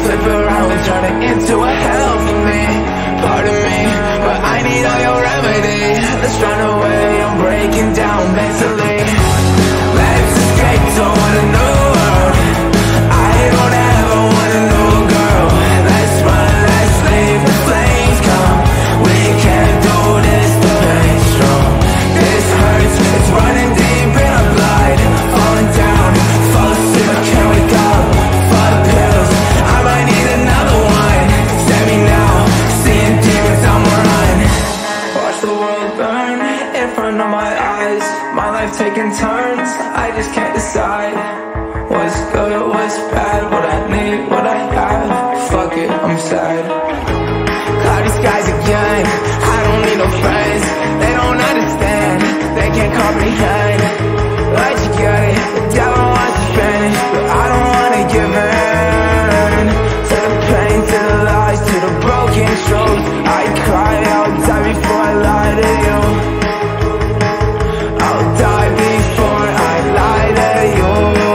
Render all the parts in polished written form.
flip around and turn it into a hell for me. Pardon me, but I need all your remedy. Let's run away, I'm breaking down mentally. Let's escape to a new world. I don't ever want a new girl. Let's run, let's leave, the flames come. We can't do this, the pain's strong. This hurts, it's running deep in our blood. Falling down, fall asleep, I can't wake up. Fuck pills, I might need another one. Save me now, seeing demons on the run. Watch the world burn in front of my eyes. My life taking turns, I just can't decide. What's good, what's bad, what I need, what I have. Fuck it, I'm sad. Cloudy skies again, I don't need no friends. They don't understand, they can't comprehend. Let you get it, the devil wants to finish, but I don't wanna give in. To the pain, to the lies, to the broken truth. I cry, I'll die before I lie to you. I'll die before I lie to you.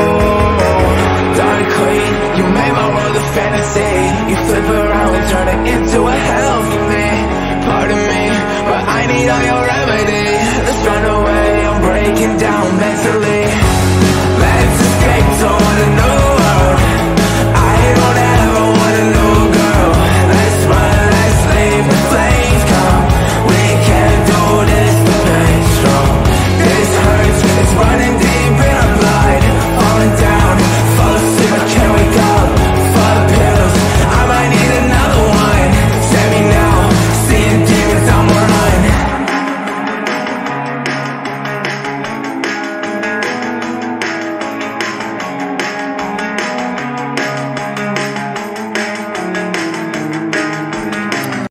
Dark queen, you made my world a fantasy. You flip around and turn it into a hell for me. Pardon me, but I need all your remedy. Let's run away, I'm breaking down mentally. Let's escape to a new